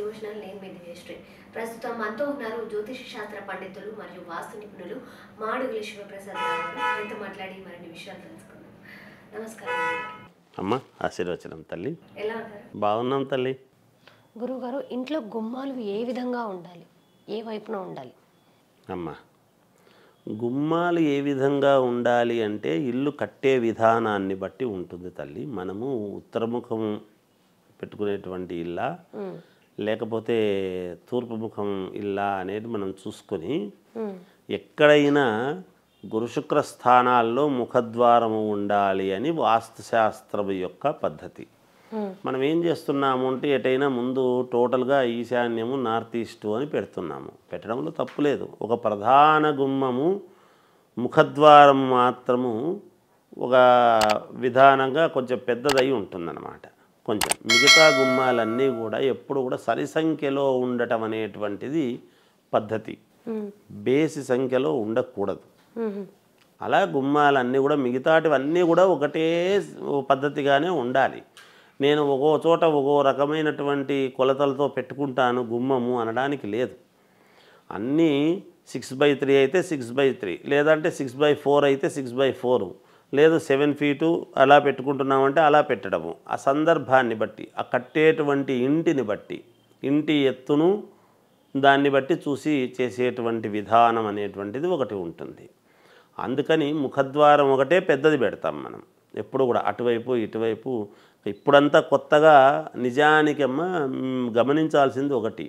Devotional నేను మీ దివ్యశ్రీ. ప్రస్తుతం మనతో ఉన్నారు జ్యోతిష శాస్త్ర పండితులు మరియు వాస్తు నిపుణులు మాడుగుల శివప్రసాద్ గారు. ఆయనతో మాట్లాడి మరిన్ని విషయాలు తెలుసుకుందాం. నమస్కారం అమ్మ. ఆశీర్వచనం తల్లి. ఎలా ఉన్నారు? బాగున్నాం తల్లి. గురువుగారు, ఇంట్లో గుమ్మాలు ఏ విధంగా ఉండాలి, ఏ వైపున ఉండాలి? అమ్మ, గుమ్మాలు ఏ విధంగా ఉండాలి అంటే ఇల్లు కట్టే విధానాన్ని బట్టి ఉంటుంది తల్లి. మనము ఉత్తరముఖం పెట్టుకునేటువంటి ఇల్లా లేకపోతే తూర్పు ముఖం ఇల్లా అనేది మనం చూసుకొని ఎక్కడైనా గురుశుక్ర స్థానాల్లో ముఖద్వారము ఉండాలి అని వాస్తుశాస్త్రం యొక్క పద్ధతి. మనం ఏం చేస్తున్నాము అంటే ఎటైనా ముందు టోటల్గా ఈశాన్యము నార్త్ ఈస్ట్ అని పెడుతున్నాము. పెట్టడంలో తప్పు లేదు. ఒక ప్రధాన గుమ్మము ముఖద్వారం మాత్రము ఒక విధానంగా కొంచెం పెద్దదై ఉంటుందన్నమాట. కొంచెం మిగతా గుమ్మాలన్నీ కూడా ఎప్పుడు కూడా సరి సంఖ్యలో ఉండటం అనేటువంటిది పద్ధతి. బేసి సంఖ్యలో ఉండకూడదు. అలా గుమ్మాలన్నీ కూడా మిగతాటివన్నీ కూడా ఒకటే పద్ధతిగానే ఉండాలి. నేను ఒక్కో చోట ఒక్కో రకమైనటువంటి కొలతలతో పెట్టుకుంటాను గుమ్మము అనడానికి లేదు. అన్నీ 6/3 అయితే 6/3, లేదంటే 6/4 అయితే 6/4, లేదు 7 ఫీటు అలా పెట్టుకుంటున్నామంటే అలా పెట్టడము. ఆ సందర్భాన్ని బట్టి, ఆ కట్టేటువంటి ఇంటిని బట్టి, ఇంటి ఎత్తును దాన్ని బట్టి చూసి చేసేటువంటి విధానం అనేటువంటిది ఒకటి ఉంటుంది. అందుకని ముఖద్వారం ఒకటే పెద్దది పెడతాం మనం ఎప్పుడు కూడా, అటువైపు ఇటువైపు. ఇప్పుడంతా కొత్తగా నిజానికమ్మ గమనించాల్సింది ఒకటి,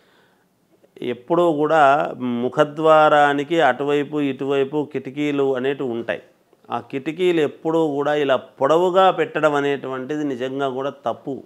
ఎప్పుడూ కూడా ముఖద్వారానికి అటువైపు ఇటువైపు కిటికీలు అనేటివి ఉంటాయి. ఆ కిటికీలు ఎప్పుడూ కూడా ఇలా పొడవుగా పెట్టడం అనేటువంటిది నిజంగా కూడా తప్పు.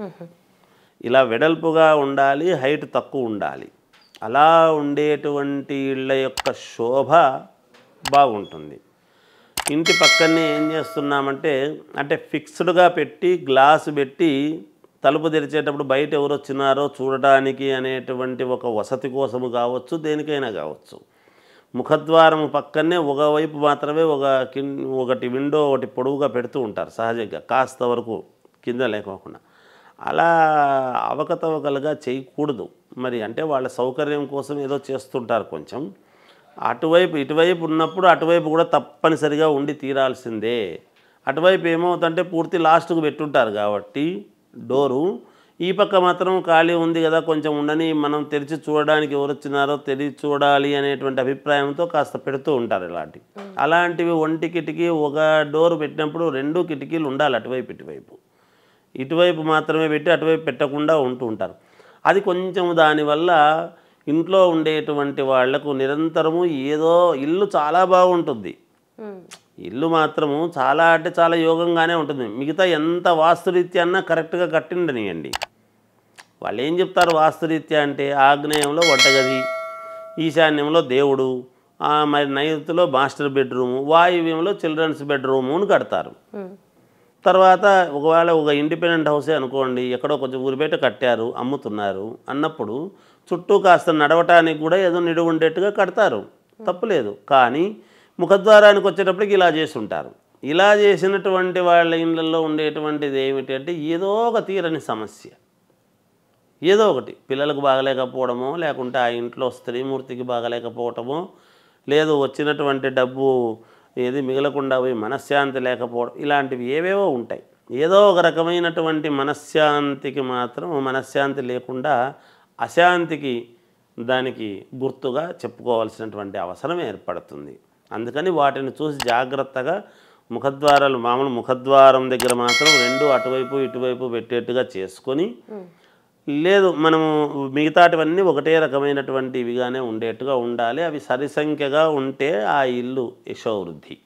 ఇలా వెడల్పుగా ఉండాలి, హైట్ తక్కువ ఉండాలి. అలా ఉండేటువంటి ఇళ్ళ యొక్క శోభ బాగుంటుంది. ఇంటి పక్కనే ఏం చేస్తున్నామంటే అంటే ఫిక్స్డ్గా పెట్టి గ్లాసు పెట్టి తలుపు తెరిచేటప్పుడు బయట ఎవరు వచ్చినారో చూడటానికి అనేటువంటి ఒక వసతి కోసము కావచ్చు, దేనికైనా కావచ్చు. ముఖద్వారం పక్కనే ఒకవైపు మాత్రమే ఒకటి విండో ఒకటి పొడవుగా పెడుతూ ఉంటారు సహజంగా, కాస్త వరకు కింద లేకోకుండా. అలా అవకతవకలుగా చేయకూడదు. మరి అంటే వాళ్ళ సౌకర్యం కోసం ఏదో చేస్తుంటారు కొంచెం. అటువైపు ఇటువైపు ఉన్నప్పుడు అటువైపు కూడా తప్పనిసరిగా ఉండి తీరాల్సిందే. అటువైపు ఏమవుతుందంటే పూర్తి లాస్ట్కు పెట్టుంటారు కాబట్టి డోరు, ఈ పక్క మాత్రం ఖాళీ ఉంది కదా కొంచెం ఉండని, మనం తెరిచి చూడడానికి ఎవరు వచ్చినారో తెరిచి చూడాలి అనేటువంటి అభిప్రాయంతో కాస్త పెడుతూ ఉంటారు ఇలాంటివి. అలాంటివి ఒంటి కిటికీ ఒక డోరు పెట్టినప్పుడు 2 కిటికీలు ఉండాలి అటువైపు ఇటువైపు. ఇటువైపు మాత్రమే పెట్టి అటువైపు పెట్టకుండా ఉంటూ ఉంటారు. అది కొంచెం దానివల్ల ఇంట్లో ఉండేటువంటి వాళ్లకు నిరంతరము ఏదో ఇల్లు చాలా బాగుంటుంది. ఇల్లు మాత్రము చాలా అంటే చాలా యోగంగానే ఉంటుంది. మిగతా ఎంత వాస్తురీత్యా అన్నా కరెక్ట్గా కట్టిండనియండి. వాళ్ళు ఏం చెప్తారు వాస్తురీత్యా అంటే ఆగ్నేయంలో వంటగది, ఈశాన్యంలో దేవుడు, మరి నైరుతిలో మాస్టర్ బెడ్రూము, వాయువ్యంలో చిల్డ్రన్స్ బెడ్రూము అని కడతారు. తర్వాత ఒకవేళ ఒక ఇండిపెండెంట్ హౌసే అనుకోండి, ఎక్కడో కొంచెం ఊరి బయట కట్టారు అమ్ముతున్నారు అన్నప్పుడు చుట్టూ కాస్త నడవటానికి కూడా ఏదో నిడువు ఉండేట్టుగా కడతారు, తప్పులేదు. కానీ ముఖద్వారానికి వచ్చేటప్పటికి ఇలా చేస్తుంటారు. ఇలా చేసినటువంటి వాళ్ళ ఇళ్ళల్లో ఉండేటువంటిది ఏమిటి అంటే ఏదో ఒక తీరని సమస్య, ఏదో ఒకటి. పిల్లలకు బాగలేకపోవడమో, లేకుంటే ఆ ఇంట్లో స్త్రీమూర్తికి బాగలేకపోవటమో, లేదు వచ్చినటువంటి డబ్బు ఏది మిగలకుండా పోయి మనశ్శాంతి లేకపోవడం, ఇలాంటివి ఏవేవో ఉంటాయి. ఏదో ఒక రకమైనటువంటి మనశ్శాంతికి మాత్రం మనశ్శాంతి లేకుండా అశాంతికి దానికి గుర్తుగా చెప్పుకోవాల్సినటువంటి అవసరం ఏర్పడుతుంది. అందుకని వాటిని చూసి జాగ్రత్తగా ముఖద్వారాలు, మామూలు ముఖద్వారం దగ్గర మాత్రం 2 అటువైపు ఇటువైపు పెట్టేట్టుగా చేసుకొని, లేదు మనము మిగతాటివన్నీ ఒకటే రకమైనటువంటి ఇవిగానే ఉండేట్టుగా ఉండాలి. అవి సరి సంఖ్యగా ఉంటే ఆ ఇల్లు యశోవృద్ధి.